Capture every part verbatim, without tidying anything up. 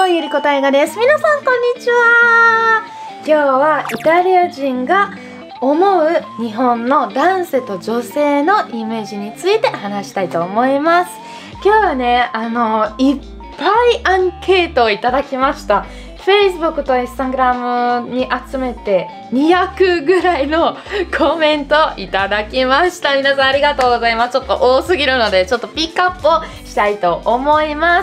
ー、ゆりこたいがです。皆さんこんにちは。今日はイタリア人が思う日本の男性と女性のイメージについて話したいと思います。今日はね、あのいっぱいアンケートをいただきました。Facebook と Instagram に集めてにひゃくぐらいのコメントいただきました。皆さんありがとうございます。ちょっと多すぎるのでちょっとピックアップをしたいと思います。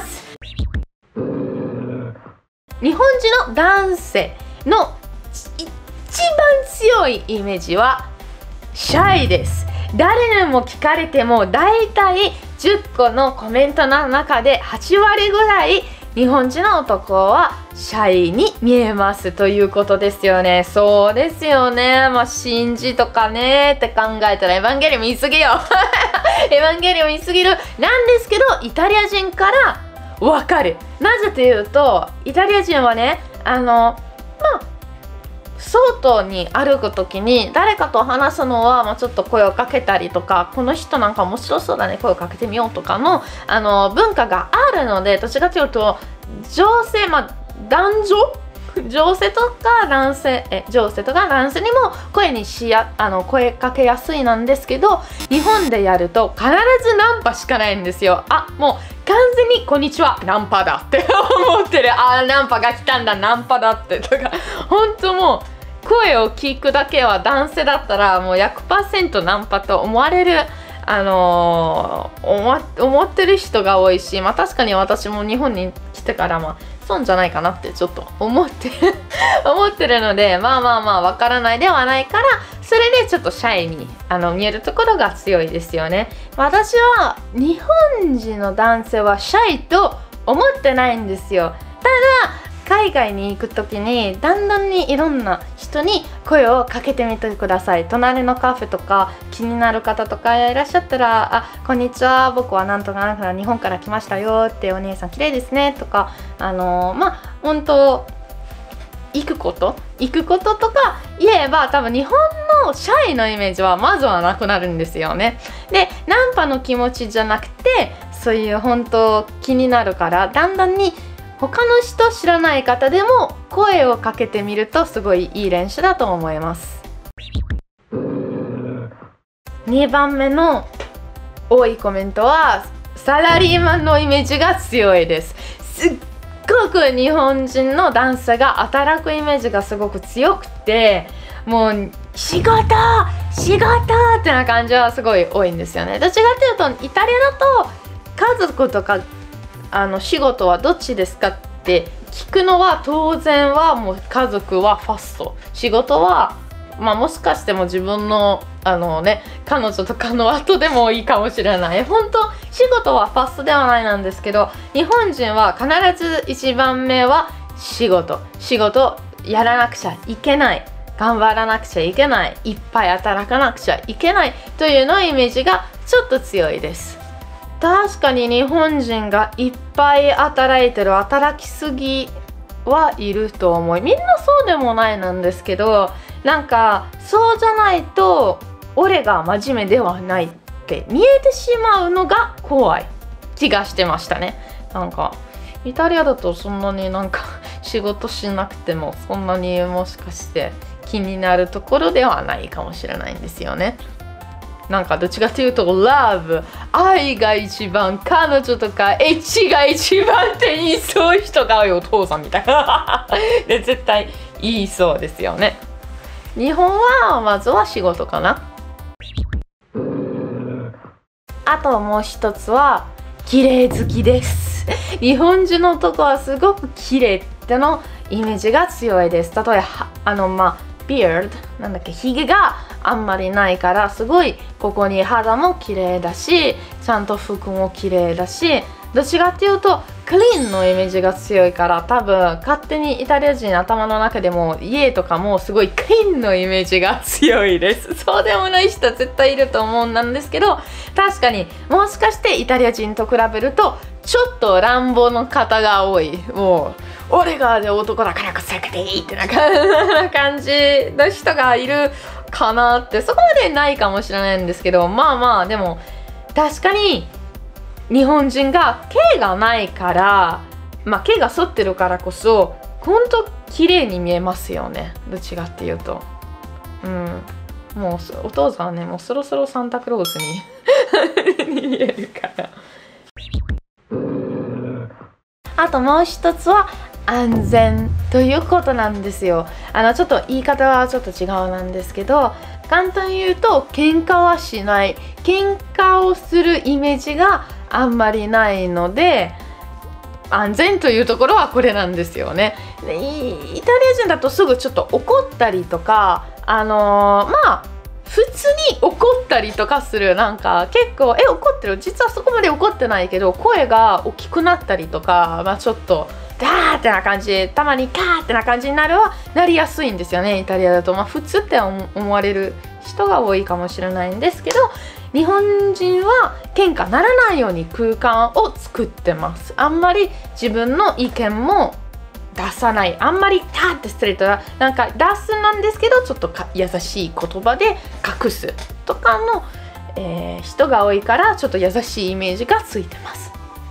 日本人の男性の一番強いイメージはシャイです。誰にも聞かれてもだいたいじゅっこのコメントの中ではちわりぐらい日本人の男はシャイに見えますということですよね。そうですよね。まあ信じとかねって考えたらエヴァンゲリオン見すぎよエヴァンゲリオン見すぎるなんですけど、イタリア人からわかる。なぜというと、イタリア人はね、あのまあ外に歩くときに誰かと話すのは、まあ、ちょっと声をかけたりとか、この人なんか面白そうだね、声をかけてみようとかの、あの文化があるので、どちらかというと女性、まあ、男女女性とか男性え女性とか男性にも声にしやあの声かけやすいなんですけど、日本でやると必ずナンパしかないんですよ。あ、もう完全にこんにちはナンパだって思ってる。あ、ナンパが来たんだ、ナンパだってとか、本当もう声を聞くだけは男性だったらもう ひゃくパーセント ナンパと思われる、あのー、思, 思ってる人が多いし、まあ確かに私も日本に来てからまあそうじゃないかなってちょっと思って思ってるので、まあまあまあわからないではないから、それでちょっとシャイにあの見えるところが強いですよね。私は日本人の男性はシャイと思ってないんですよ。ただ海外に行くときにだんだんにいろんな人に声をかけてみてください。隣のカフェとか気になる方とかいらっしゃったら、あ、こんにちは、僕はなんとかなんとか日本から来ましたよって、お姉さん綺麗ですねとか、あのー、まあ本当行くこと行くこととか言えば、多分日本のシャイのイメージはまずはなくなるんですよね。で、ナンパの気持ちじゃなくて、そういう本当気になるから、だんだんに他の人知らない方でも声をかけてみるとすごいいい練習だと思います。にばんめの多いコメントはサラリーマンのイメージが強いです。すっごく日本人の男性が働くイメージがすごく強くて、もう仕事仕事ってな感じはすごい多いんですよね。どちらかというとイタリアだと家族とかあの仕事はどっちですかって聞くのは当然はもう家族はファスト、仕事はまあもしかしても自分のあのね彼女とかの後でもいいかもしれない。本当仕事はファストではないなんですけど、日本人は必ずいちばんめは仕事仕事やらなくちゃいけない、頑張らなくちゃいけない、いっぱい働かなくちゃいけないというのイメージがちょっと強いです。確かに日本人がいっぱい働いてる、働きすぎはいると思い、みんなそうでもないなんですけど、なんかそうじゃないと俺が真面目ではないって見えてしまうのが怖い気がしてましたね。なんかイタリアだとそんなになんか仕事しなくてもそんなにもしかして気になるところではないかもしれないんですよね。なんかどっちかというとラブ、愛が一番、彼女とかエッチが一番って言いそういう人が多い、お父さんみたいなで絶対言いそうですよね。日本はまずは仕事かな。あともう一つは綺麗好きです日本人の男はすごく綺麗ってのイメージが強いです。例えばあのまあビードなんだっけ、ひげがあんまりないから、すごいここに肌も綺麗だし、ちゃんと服も綺麗だし、どっちかっていうとクリーンのイメージが強いから、多分勝手にイタリア人頭の中でも家とかもすごいクリーンのイメージが強いです。そうでもない人は絶対いると思うんなんですけど、確かにもしかしてイタリア人と比べるとちょっと乱暴の方が多い。もう俺が男だから稼げていいってな感じの人がいるかなって、そこまでないかもしれないんですけど、まあまあでも確かに日本人が毛がないからまあ毛が剃ってるからこそほんと綺麗に見えますよね、どっちかっていうと。うん、もうお父さんはね、もうそろそろサンタクロースにに見えるから。あともう一つは安全ということなんですよ。あのちょっと言い方はちょっと違うなんですけど、簡単に言うと喧嘩はしない、喧嘩をするイメージがあんまりないので、安全というところはこれなんですよね。でイタリア人だとすぐちょっと怒ったりとか、あのー、まあ普通に怒ったりとかする。なんか結構え怒ってる、実はそこまで怒ってないけど声が大きくなったりとか、まあちょっとダーってな感じ、たまにカーってな感じになるはなりやすいんですよね、イタリアだと。まあ普通って思われる人が多いかもしれないんですけど、日本人は喧嘩ならないように空間を作ってます。あんまり自分の意見も出さない、あんまりカーってストレートな、なんか出すなんですけどちょっとか優しい言葉で隠すとかの、えー、人が多いから、ちょっと優しいイメージがついてます。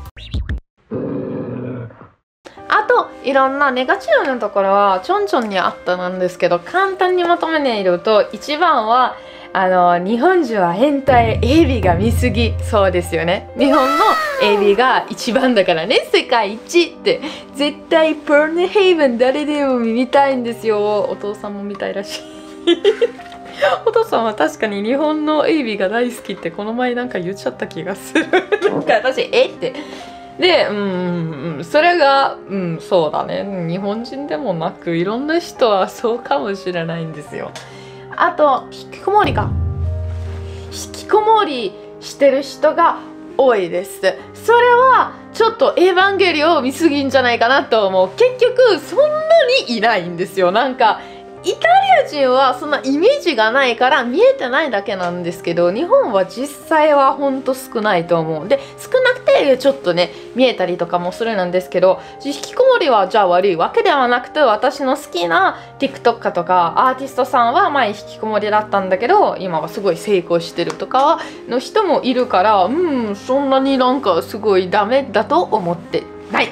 あといろんなネガティブなところはちょんちょんにあったなんですけど、簡単にまとめていると、一番はあの日本人は変態、エビが見すぎ。そうですよね、日本のエビが一番だからね、世界一って。絶対ポルノヘイブン誰でも見たいんですよ。お父さんも見たいらしいお父さんは確かに日本のエビが大好きってこの前なんか言っちゃった気がするなんか私えってで、うん、うん、それが、うん、そうだね、日本人でもなくいろんな人はそうかもしれないんですよ。あと引きこもりか引きこもりしてる人が多いです。それはちょっとエヴァンゲリオンを見すぎんじゃないかなと思う。結局そんなにいないんですよ。なんかイタリア人はそんなイメージがないから見えてないだけなんですけど、日本は実際はほんと少ないと思う。で少なくてちょっとね見えたりとかもするなんですけど、引きこもりはじゃあ悪いわけではなくて、私の好きな TikTok とかアーティストさんは前引きこもりだったんだけど今はすごい成功してるとかの人もいるから、うんそんなになんかすごいダメだと思ってない。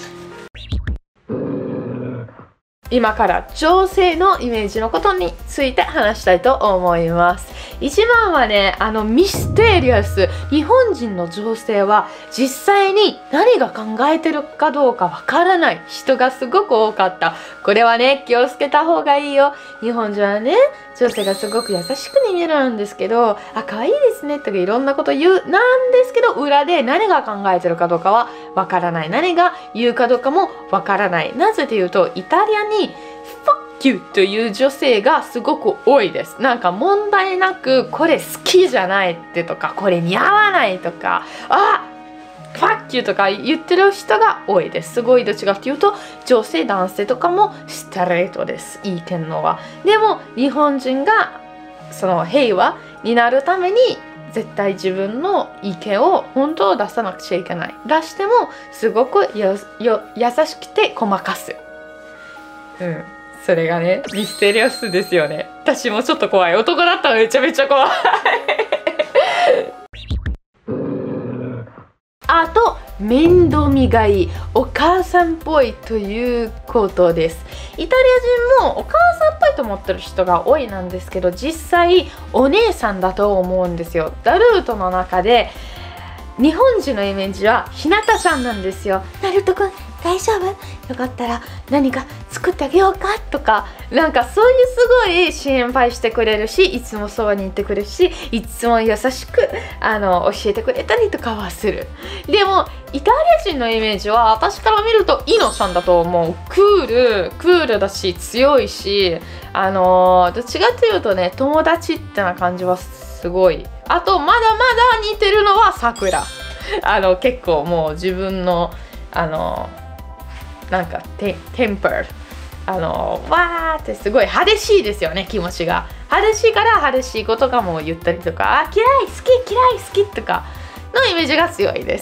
今から女性のイメージのことについて話したいと思います。一番はね、あのミステリアス。日本人の女性は実際に何が考えてるかどうかわからない人がすごく多かった。これはね気をつけた方がいいよ。日本人はね女性がすごく優しくに見えるんですけど、あ可愛いですねとかいろんなこと言うなんですけど、裏で何が考えてるかどうかはわからない。何が言うかどうかもわからない。なぜというとイタリアにFuck you という女性がすごく多いです。なんか問題なくこれ好きじゃないってとか、これ似合わないとか、あFuck you とか言ってる人が多いです。すごいどっちかっていうと女性男性とかもストレートです、言いてんのは。でも日本人がその平和になるために絶対自分の意見を本当を出さなくちゃいけない。出してもすごくよよ優しくてごまかす。うんそれがねミステリアスですよね。私もちょっと怖い。男だったらめちゃめちゃ怖いあと面倒見がいい、お母さんっぽいということです。イタリア人もお母さんっぽいと思ってる人が多いなんですけど、実際お姉さんだと思うんですよ。ナルートの中で日本人のイメージはひなたちゃんなんですよ。ナルトくん大丈夫？よかったら何か作ってあげようかとか、なんかそういうすごい心配してくれるし、いつもそばにいてくれるし、いつも優しくあの教えてくれたりとかはする。でもイタリア人のイメージは私から見るとイノさんだと思う。クールクールだし強いし、あのどっちかというとね友達ってな感じはすごい。あとまだまだ似てるのはさくら。あの結構もう自分のあのなんかテテンパー、あのわーってすごい激しいですよね、気持ちが激しいから激しいことかも言ったりとか、あ嫌い好き嫌い好きとかのイメージが強いです。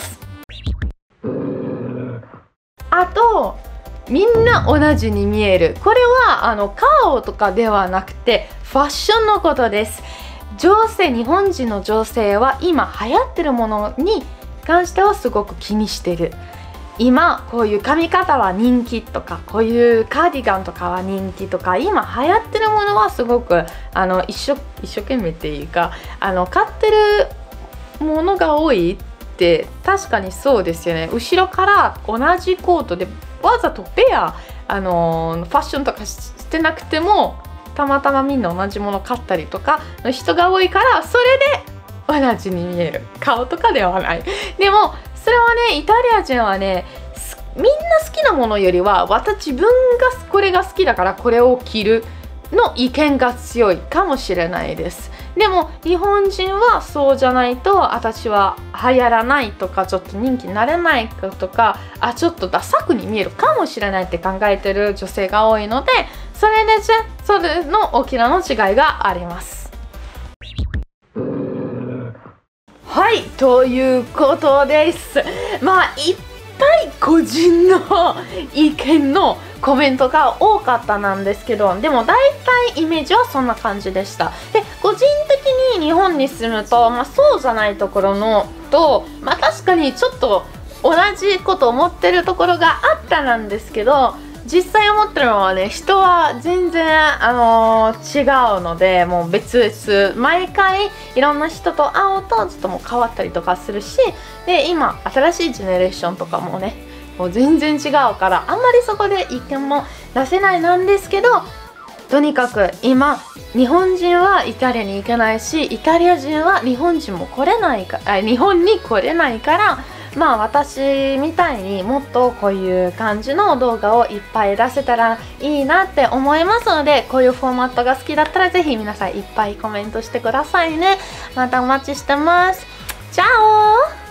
あとみんな同じに見える。これはあの顔とかではなくてファッションのことです。女性、日本人の女性は今流行ってるものに関してはすごく気にしてる。 今こういう髪型は人気とか、こういうカーディガンとかは人気とか、今流行ってるものはすごくあの一生一生懸命っていうか、あの買ってるものが多いって確かにそうですよね。後ろから同じコートでわざとペアあのファッションとかしてなくても、たまたまみんな同じもの買ったりとかの人が多いから、それで同じに見える、顔とかではない。でもそれはね、イタリア人はね、みんな好きなものよりは私自分がこれが好きだからこれを着るの意見が強いかもしれないです。でも日本人はそうじゃないと、私は流行らないとか、ちょっと人気になれないとか、あちょっとダサくに見えるかもしれないって考えてる女性が多いので、それでじゃそれの大きなの違いがあります。はい、ということです。まあいっぱい個人の意見のコメントが多かったなんですけど、でも大体イメージはそんな感じでした。で、個人的に日本に住むと、まあ、そうじゃないところのと、まあ、確かにちょっと同じこと思ってるところがあったなんですけど、実際思ってるのはね、人は全然、あのー、違うので、もう別々毎回いろんな人と会うとちょっともう変わったりとかするし、で今新しいジェネレーションとかもね、もう全然違うから、あんまりそこで意見も出せないなんですけど、とにかく今日本人はイタリアに行けないし、イタリア人は日本人も来れないかあ日本に来れないから、まあ私みたいにもっとこういう感じの動画をいっぱい出せたらいいなって思いますので、こういうフォーマットが好きだったらぜひ皆さんいっぱいコメントしてくださいね。またお待ちしてます。チャオ。